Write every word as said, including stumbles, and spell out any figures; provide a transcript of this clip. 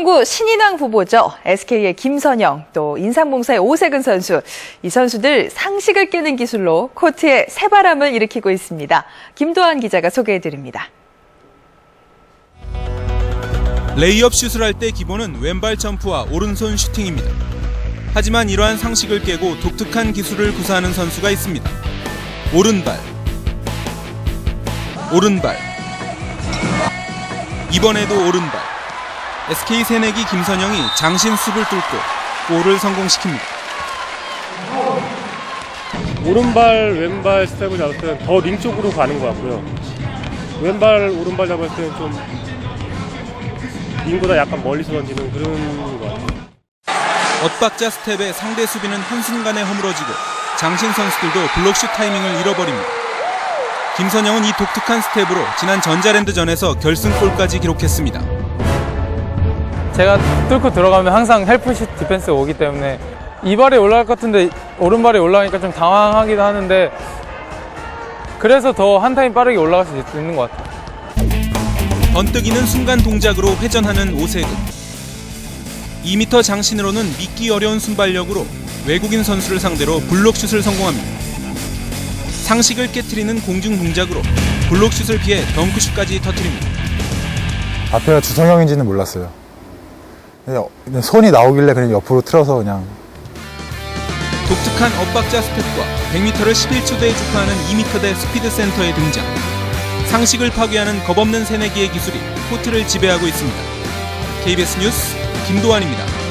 프로야구 신인왕 후보죠. 에스케이의 김선영, 또 인삼공사의 오세근 선수. 이 선수들 상식을 깨는 기술로 코트에 새바람을 일으키고 있습니다. 김도환 기자가 소개해드립니다. 레이업 슛을 할 때 기본은 왼발 점프와 오른손 슈팅입니다. 하지만 이러한 상식을 깨고 독특한 기술을 구사하는 선수가 있습니다. 오른발, 오른발, 이번에도 오른발. 에스케이 새내기 김선영이 장신 습을 뚫고 골을 성공시킵니다. 오른발, 왼발 스텝을 잡을 때는 더 링 쪽으로 가는 것 같고요. 왼발, 오른발 잡을 때는 좀 링보다 약간 멀리서 던지는 그런 것 같아요. 엇박자 스텝에 상대 수비는 한순간에 허물어지고 장신 선수들도 블록슛 타이밍을 잃어버립니다. 김선영은 이 독특한 스텝으로 지난 전자랜드전에서 결승골까지 기록했습니다. 제가 뚫고 들어가면 항상 헬프슛 디펜스가 오기 때문에 이 발이 올라갈 것 같은데 오른발이 올라가니까 좀 당황하기도 하는데 그래서 더 한 타임 빠르게 올라갈 수 있는 것 같아요. 번뜩이는 순간 동작으로 회전하는 오세근. 이 미터 장신으로는 믿기 어려운 순발력으로 외국인 선수를 상대로 블록슛을 성공합니다. 상식을 깨트리는 공중 동작으로 블록슛을 피해 덩크슛까지 터뜨립니다. 앞에가 주성형인지는 몰랐어요. 그냥 손이 나오길래 그냥 옆으로 틀어서 그냥. 독특한 엇박자 스텝과 백 미터를 십일 초대에 주파하는 이 미터대 스피드 센터의 등장. 상식을 파괴하는 겁없는 새내기의 기술이 코트를 지배하고 있습니다. 케이비에스 뉴스 김도환입니다.